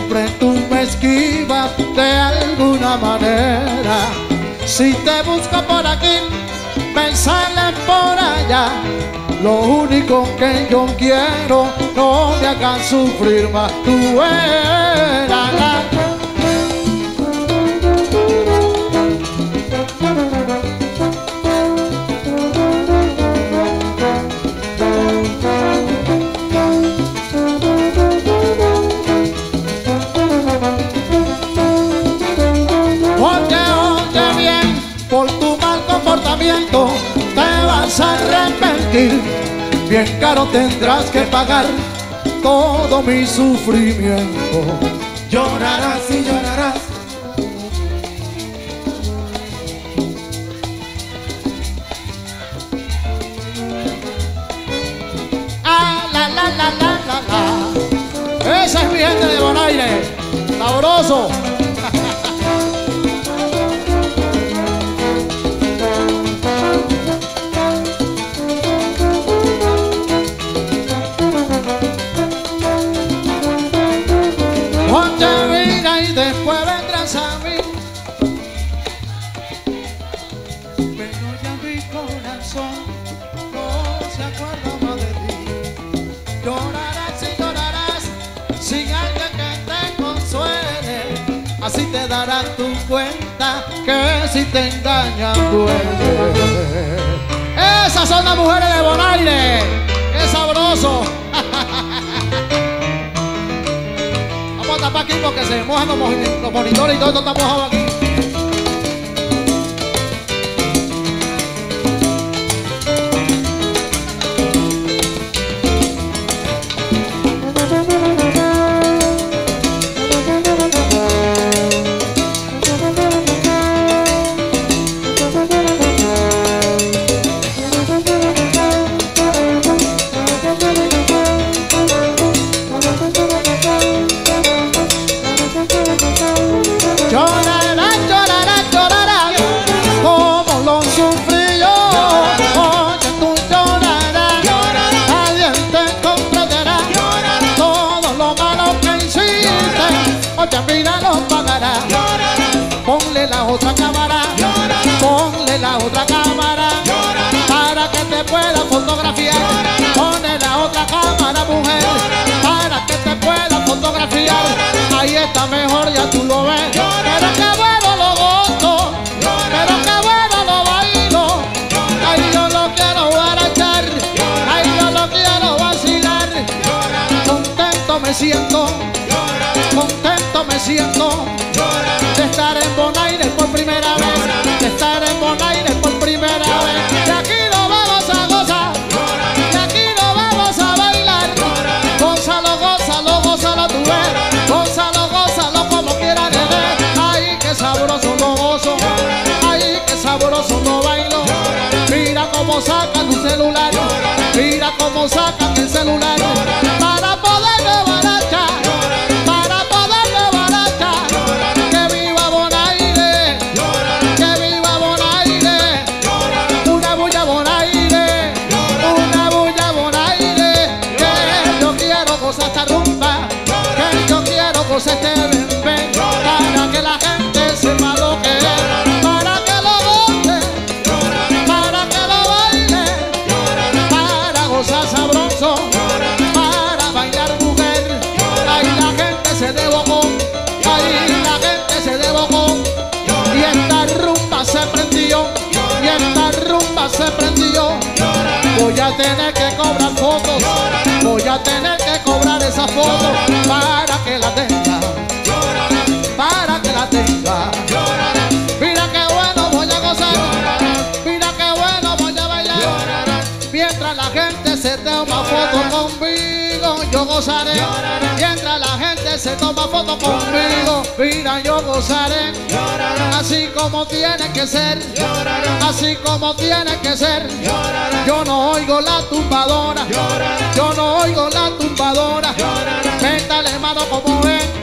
siempre tú me esquivas de alguna manera. Si te busco por aquí, me salen por allá. Lo único que yo quiero, no me hagas sufrir más. Tú eres la... Oye bien, por tu mal comportamiento te vas a arrepentir. Bien caro tendrás que pagar todo mi sufrimiento. Llorarás y llorarás. Ah, la, la, la, la, la, la. Esa es mi gente de Bonaire. Sabroso. Y después vendrás a mí, pero ya mi corazón no se acuerda más de ti. Llorarás y llorarás sin alguien que te consuele. Así te darás tu cuenta que si te engañan duele. Esas son las mujeres de Bonaire. ¡Qué sabroso! Vamos a tapar aquí porque se mojan los monitores y todo esto está mojado aquí. Llorarás, llorarás, llorarás, como lo sufrí yo. Oye, tú llorarás, nadie te comprenderá todo lo malo que hiciste. Oye, mira, lo pagarás. Ponle la otra cámara, ponle la otra cámara, para que te pueda fotografiar. Ponle la otra cámara, mujer, para que te pueda fotografiar. Ahí está mejor, ya tú lo ves. Pero qué bueno lo gozo, pero qué bueno lo bailo. Ay, yo lo quiero barachar, ay, yo lo quiero vacilar. Contento me siento, contento me siento de estar en Bonaire por primera vez, de estar en Bonaire por primera vez. De aquí nos vamos a gozar, de aquí nos vamos a bailar. Gózalo, gózalo, gózalo tú ves, gózalo, gózalo como quieras de ver. Ay, qué sabroso lo gozo, ay, qué sabroso lo bailo. Mira cómo sacan tu celular, mira cómo sacan el celular, para poderme barachar, para poderme barachar. Que viva Bonaire, que viva Bonaire, una bulla Bonaire, una bulla Bonaire. Que yo quiero gozar esta rumba, que yo quiero gozar este bebé, para que la gente sepa lo que es, para que lo goce, para que lo baile, para gozar sabroso, para bailar mujer. Ahí la gente se devocó, ahí la gente se devocó, y esta rumba se prendió, y esta rumba se prendió. Voy a tener que cobrar fotos, voy a tener que cobrar esas fotos, para que la tenga, para que la tenga. Mira qué bueno voy a gozar, mira qué bueno voy a bailar. Mientras la gente se toma fotos conmigo, yo gozaré. Mientras la gente se toma fotos conmigo, mira, yo gozaré. Así como tiene que ser, así como tiene que ser. Yo no oigo la tumbadora, yo no oigo la tumbadora. Métale mano como ven,